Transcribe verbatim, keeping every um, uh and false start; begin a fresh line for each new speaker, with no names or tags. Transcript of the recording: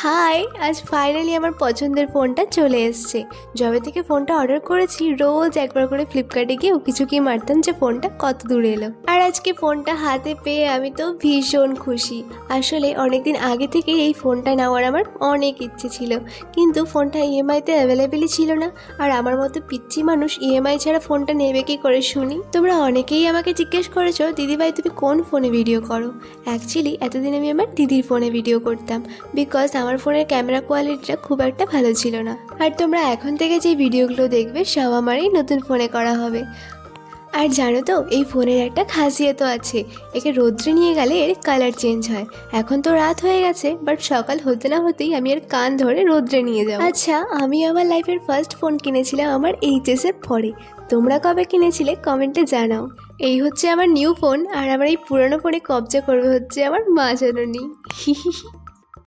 High, আজ finally আমার পছন্দের ফোনটা চলে এসছে। যবে থেকে ফোনটা অর্ডার করেছি রোজ একবার করে ফ্লিপকার্টে গিয়ে উকিঝুঁকি মারতাম যে ফোনটা কত দূর এলো। আর আজকে ফোনটা হাতে পেয়ে আমি তো ভীষণ খুশি। আসলে অনেকদিন আগে থেকে এই ফোনটা নেওয়ার আমার অনেক ইচ্ছে ছিল, কিন্তু ফোনটা ইএমআইতে অ্যাভেলেবেলই ছিল না। আর আমার মতো পিচ্ছি মানুষ ইএমআই ছাড়া ফোনটা নেবে কি করে শুনি? তোমরা অনেকেই আমাকে জিজ্ঞেস করেছো দিদিভাই তুমি কোন ফোনে ভিডিও করো। অ্যাকচুয়ালি এতদিন আমি আমার দিদির ফোনে ভিডিও করতাম, বিকজ আমার ফোনের ক্যামেরা কোয়ালিটিটা খুব একটা ভালো ছিল না। আর তোমরা এখন থেকে যে ভিডিওগুলো দেখবে সব আমারই নতুন ফোনে করা হবে। আর জানো তো এই ফোনের একটা খাসিয়তও আছে, একে রোদ্রে নিয়ে গেলে এর কালার চেঞ্জ হয়। এখন তো রাত হয়ে গেছে, বাট সকাল হতে না হতেই আমি এর কান ধরে রোদ্রে নিয়ে যাব। আচ্ছা, আমি আমার লাইফের ফার্স্ট ফোন কিনেছিলাম আমার এইচএস এর পরে। তোমরা কবে কিনেছিলে কমেন্টে জানাও। এই হচ্ছে আমার নিউ ফোন, আর আমার এই পুরনো ফোনে কবজা করবে হচ্ছে আমার মা জননী।